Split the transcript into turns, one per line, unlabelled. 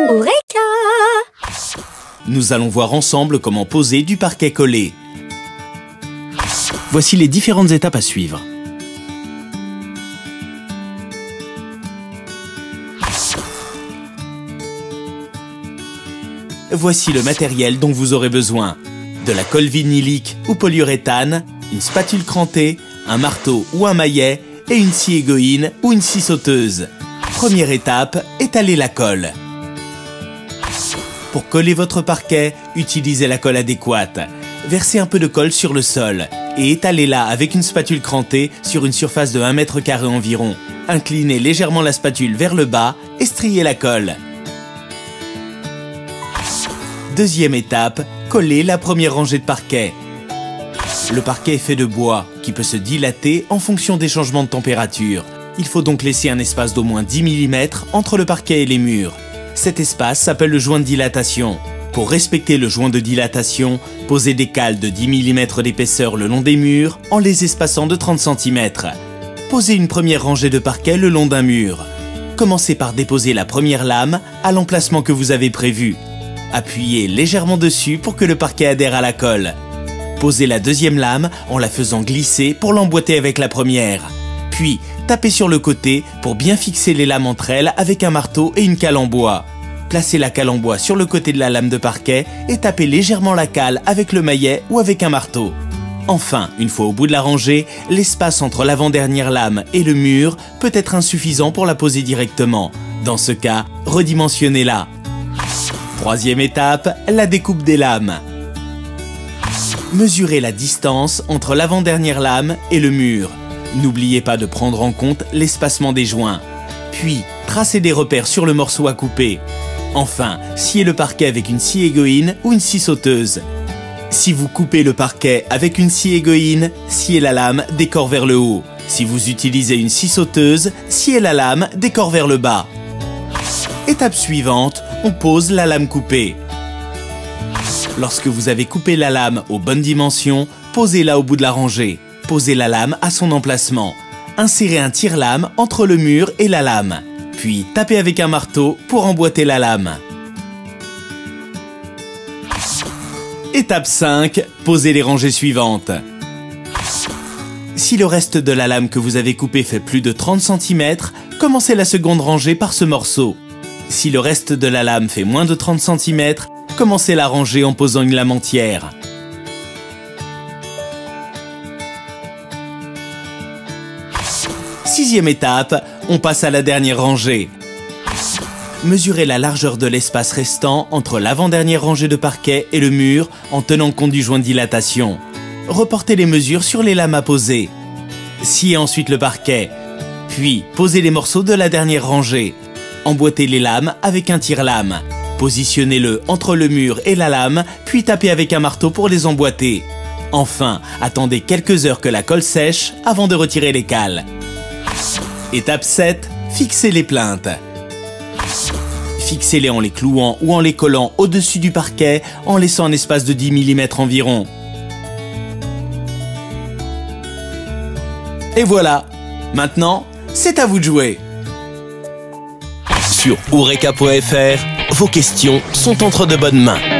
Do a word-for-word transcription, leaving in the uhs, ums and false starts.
Eureka!
Nous allons voir ensemble comment poser du parquet collé. Voici les différentes étapes à suivre. Voici le matériel dont vous aurez besoin. De la colle vinylique ou polyuréthane, une spatule crantée, un marteau ou un maillet et une scie égoïne ou une scie sauteuse. Première étape, étaler la colle. Pour coller votre parquet, utilisez la colle adéquate. Versez un peu de colle sur le sol et étalez-la avec une spatule crantée sur une surface de un mètre carré environ. Inclinez légèrement la spatule vers le bas et striez la colle. Deuxième étape, collez la première rangée de parquet. Le parquet est fait de bois qui peut se dilater en fonction des changements de température. Il faut donc laisser un espace d'au moins dix millimètres entre le parquet et les murs. Cet espace s'appelle le joint de dilatation. Pour respecter le joint de dilatation, posez des cales de dix millimètres d'épaisseur le long des murs en les espaçant de trente centimètres. Posez une première rangée de parquet le long d'un mur. Commencez par déposer la première lame à l'emplacement que vous avez prévu. Appuyez légèrement dessus pour que le parquet adhère à la colle. Posez la deuxième lame en la faisant glisser pour l'emboîter avec la première. Puis, tapez sur le côté pour bien fixer les lames entre elles avec un marteau et une cale en bois. Placez la cale en bois sur le côté de la lame de parquet et tapez légèrement la cale avec le maillet ou avec un marteau. Enfin, une fois au bout de la rangée, l'espace entre l'avant-dernière lame et le mur peut être insuffisant pour la poser directement. Dans ce cas, redimensionnez-la. Troisième étape, la découpe des lames. Mesurez la distance entre l'avant-dernière lame et le mur. N'oubliez pas de prendre en compte l'espacement des joints. Puis, tracez des repères sur le morceau à couper. Enfin, sciez le parquet avec une scie égoïne ou une scie sauteuse. Si vous coupez le parquet avec une scie égoïne, sciez la lame des corps vers le haut. Si vous utilisez une scie sauteuse, sciez la lame des corps vers le bas. Étape suivante, on pose la lame coupée. Lorsque vous avez coupé la lame aux bonnes dimensions, posez-la au bout de la rangée. Posez la lame à son emplacement. Insérez un tire-lame entre le mur et la lame. Puis tapez avec un marteau pour emboîter la lame. Étape cinq, posez les rangées suivantes. Si le reste de la lame que vous avez coupée fait plus de trente centimètres, commencez la seconde rangée par ce morceau. Si le reste de la lame fait moins de trente centimètres, commencez la rangée en posant une lame entière. Sixième étape, on passe à la dernière rangée. Mesurez la largeur de l'espace restant entre l'avant-dernière rangée de parquet et le mur en tenant compte du joint de dilatation. Reportez les mesures sur les lames à poser. Sciez ensuite le parquet. Puis, posez les morceaux de la dernière rangée. Emboîtez les lames avec un tire-lame. Positionnez-le entre le mur et la lame, puis tapez avec un marteau pour les emboîter. Enfin, attendez quelques heures que la colle sèche avant de retirer les cales. Étape sept, fixez les plinthes. Fixez-les en les clouant ou en les collant au-dessus du parquet en laissant un espace de dix millimètres environ. Et voilà, maintenant, c'est à vous de jouer. Sur Eureka point F R, vos questions sont entre de bonnes mains.